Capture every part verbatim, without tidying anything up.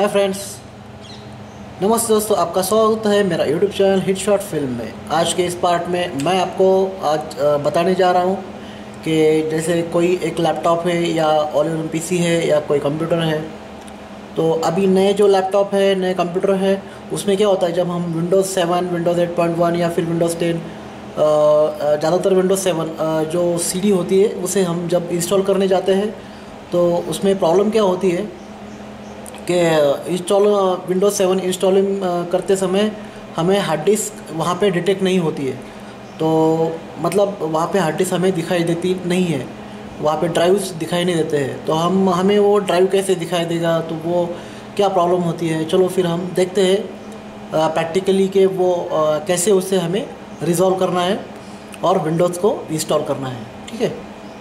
Hi friends, नमस्ते दोस्तों। आपका स्वागत है मेरा YouTube channel hit shot film में। आज के इस पार्ट में मैं आपको आज अ, बताने जा रहा हूँ कि जैसे कोई एक लैपटॉप है या ऑल इन वन पीसी है या कोई कंप्यूटर है। तो अभी नए जो लैपटॉप है, नए कंप्यूटर है, उसमें क्या होता है जब हम Windows seven, Windows eight point one या फिर विंडोज़ टेन, ज़्यादातर विंडोज़ सेवन जो सीडी होती है उसे हम जब इंस्टॉल करने जाते हैं तो उसमें प्रॉब्लम क्या होती है कि इंस्टॉल विंडोज़ सेवन इंस्टॉलिंग करते समय हमें हार्ड डिस्क वहाँ पे डिटेक्ट नहीं होती है। तो मतलब वहाँ पे हार्ड डिस्क हमें दिखाई देती नहीं है, वहाँ पे ड्राइव्स दिखाई नहीं देते हैं। तो हम हमें वो ड्राइव कैसे दिखाई देगा, तो वो क्या प्रॉब्लम होती है, चलो फिर हम देखते हैं प्रैक्टिकली कि वो अ, कैसे उससे हमें रिज़ॉल्व करना है और विंडोज़ को इंस्टॉल करना है। ठीक है,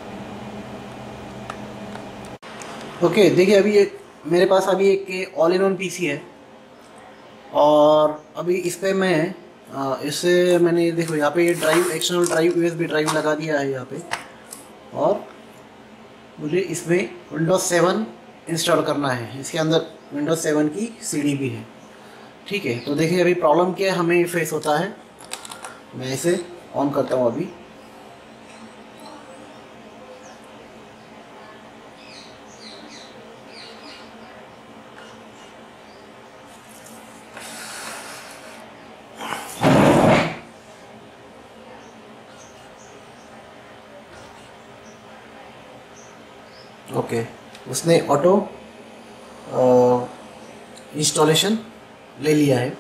ओके। देखिए, अभी एक मेरे पास अभी एक ऑल इन वन पीसी है और अभी इस पे मैं अ, इससे मैंने देखो यहाँ पे ये drive, external drive, USB drive लगा दिया है यहाँ पे। और मुझे इसमें विंडोज़ सेवन इंस्टॉल करना है। इसके अंदर विंडोज़ सेवन की सीडी भी है। ठीक है, तो देखिए अभी प्रॉब्लम क्या हमें फेस होता है। मैं इसे ऑन करता हूँ अभी। ओके, उसने ऑटो इंस्टॉलेशन ले लिया है।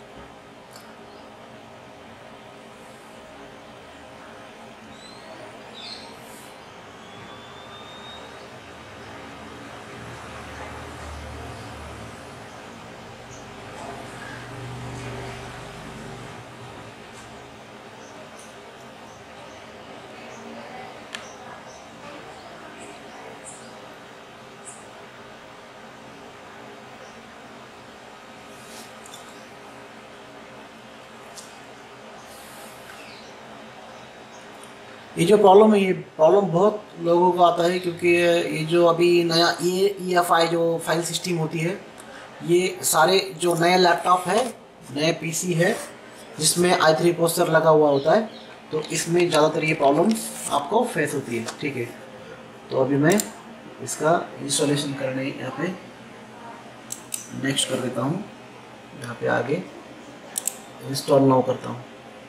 ये जो प्रॉब्लम है, ये प्रॉब्लम बहुत लोगों को आता है क्योंकि ये जो अभी नया ई ई एफ आई जो फाइल सिस्टम होती है, ये सारे जो नए लैपटॉप है, नए पीसी है जिसमें आई थ्री प्रोसेसर लगा हुआ होता है, तो इसमें ज़्यादातर ये प्रॉब्लम आपको फेस होती है। ठीक है, तो अभी मैं इसका इंस्टॉलेशन करने यहाँ पे नेक्स्ट कर देता हूँ। यहाँ पे आगे इंस्टॉल नाउ करता हूँ।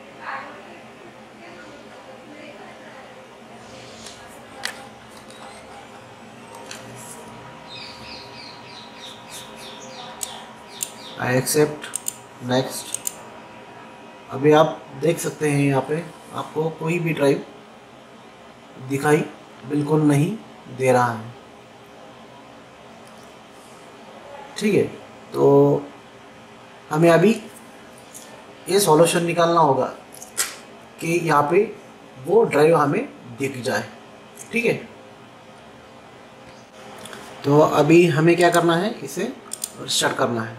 I accept, next. अभी आप देख सकते हैं यहाँ पे आपको कोई भी ड्राइव दिखाई बिल्कुल नहीं दे रहा है। ठीक है, तो हमें अभी ये सॉल्यूशन निकालना होगा कि यहाँ पे वो ड्राइव हमें दिख जाए। ठीक है, तो अभी हमें क्या करना है, इसे स्टार्ट करना है।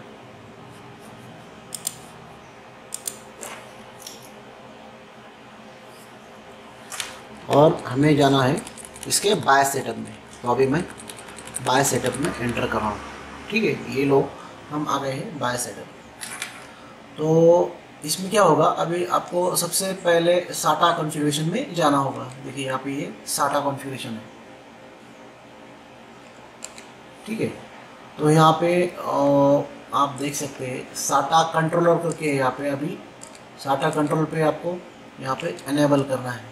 और हमें जाना है इसके बाय सेटअप में। तो अभी मैं बाय सेटअप में एंटर कर रहा हूँ। ठीक है, ये लो, हम आ गए हैं बाय सेटअप। तो इसमें क्या होगा, अभी आपको सबसे पहले साटा कॉन्फ़िगरेशन में जाना होगा। देखिए यहाँ पे ये साटा कॉन्फ़िगरेशन है। ठीक है, तो यहाँ पे आप देख सकते हैं साटा कंट्रोलर करके यहाँ पे अभी साटा कंट्रोल पे आपको यहाँ पे एनेबल करना है।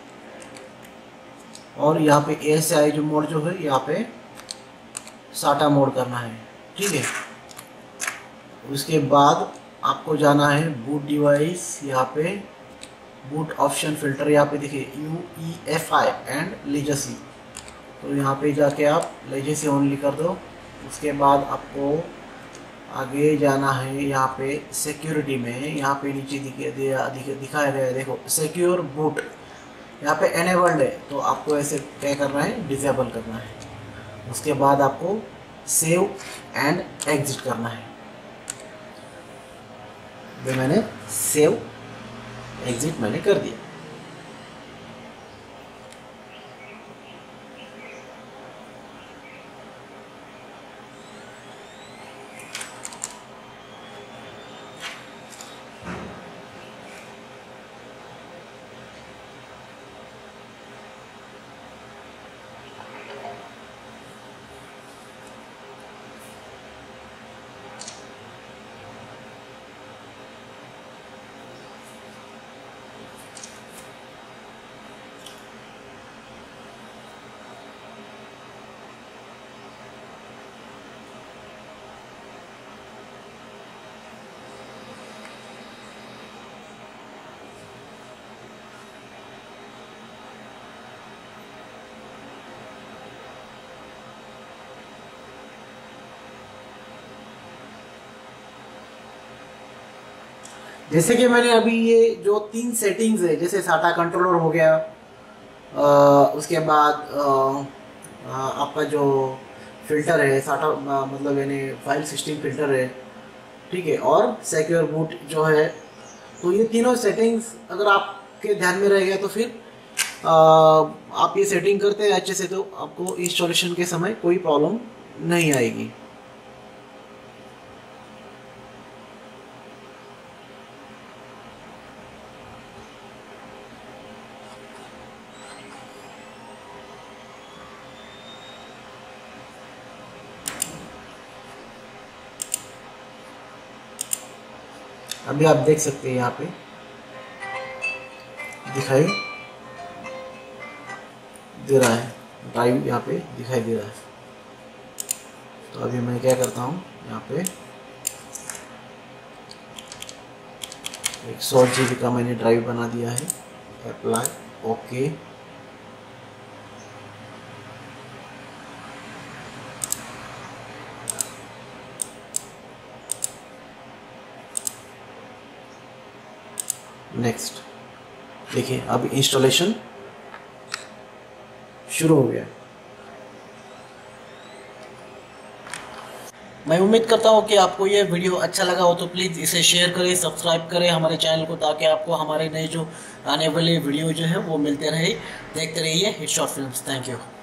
और यहाँ पे ए एस आई जो मोड जो है, यहाँ पे साटा मोड करना है। ठीक है, उसके बाद आपको जाना है बूट डिवाइस, यहाँ पे बूट ऑप्शन फिल्टर, यहाँ पे देखिए U E F I and legacy. तो यहाँ पे जाके आप लेजेसी ओनली कर दो। उसके बाद आपको आगे जाना है, यहाँ पे सिक्योरिटी में, यहाँ पे नीचे दिखे दिखाया गया है, देखो सिक्योर बूट यहाँ पे एनेबल्ड है, तो आपको ऐसे क्या करना है, डिसेबल करना है। उसके बाद आपको सेव एंड एग्जिट करना है। तो मैंने सेव एग्जिट मैंने कर दिया। जैसे कि मैंने अभी ये जो तीन सेटिंग्स है, जैसे साटा कंट्रोलर हो गया, आ, उसके बाद आ, आ, आपका जो फिल्टर है साटा, आ, मतलब यानी फाइल सिस्टम फिल्टर है, ठीक है, और सिक्योर बूट जो है, तो ये तीनों सेटिंग्स अगर आपके ध्यान में रह गया तो फिर आ, आप ये सेटिंग करते हैं अच्छे से, तो आपको इंस्टॉलेशन के समय कोई प्रॉब्लम नहीं आएगी। अभी आप देख सकते हैं यहाँ पे दिखाई दे रहा है, ड्राइव यहाँ पे दिखाई दे रहा है। तो अभी मैं क्या करता हूँ, यहाँ पे एक सौ जी बी का मैंने ड्राइव बना दिया है, अप्लाई, ओके। नेक्स्ट, देखिए अब इंस्टॉलेशन शुरू हो गया। मैं उम्मीद करता हूँ कि आपको ये वीडियो अच्छा लगा हो, तो प्लीज़ इसे शेयर करें, सब्सक्राइब करें हमारे चैनल को, ताकि आपको हमारे नए जो आने वाले वीडियो जो है वो मिलते रहे। देखते रहिए hit shot films. Thank you.